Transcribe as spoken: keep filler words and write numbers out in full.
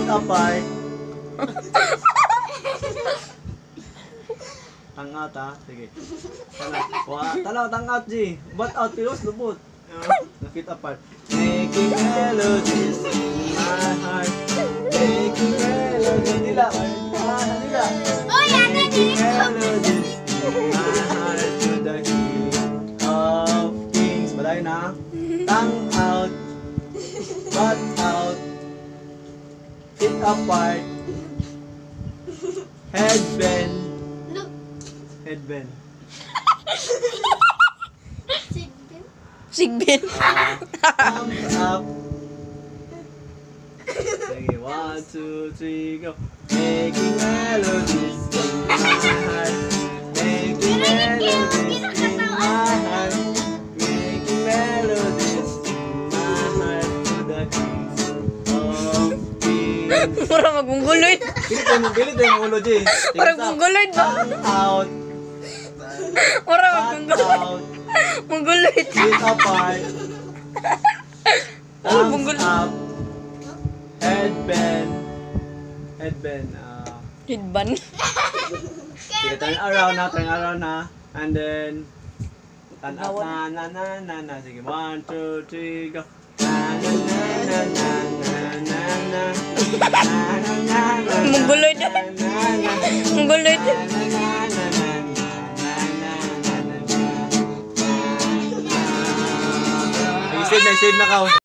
Feet apart. Tangat ha. Sige. Tangat. Wah, tanaw, tangat, G. Butt out, pilos, lubot. Na feet apart. Making melodies in my heart. Making melodies. Dila. Ah, dila. Oh, yan na Making dito. melodies in my heart to the King of Kings. Balay na. Tongue out. Butt out. Feet apart. Head bend. Look. Head bend. Sigbin. Sigbin. Thumbs up. Sige, one, two, three, go. Making melodies in my heart. Making melodies in my heart. Making melodies in my heart to the kings of kings. Mura magungguloy. Pilit tayo mo, pilit tayo mo ulo, G. Mura magungguloy ba? Tongue out. Mura Butt magungguloy. out. Mungguloy. Feet apart. Oh, Thumbs bunggol. up. Head bend. Head bend. Uh, Hidban. sige, turn around na, turn around na. And then, turn up na, na, na, na, na. Sige, one, two, three, go. Na, na, na, na, na, na, na, na. Na, na, na, na, na, Mungguloy na, na. na, na. Mungguloy Na, na, na, na, na, na, na, na, na, na, na. Sige, save na, save na ka.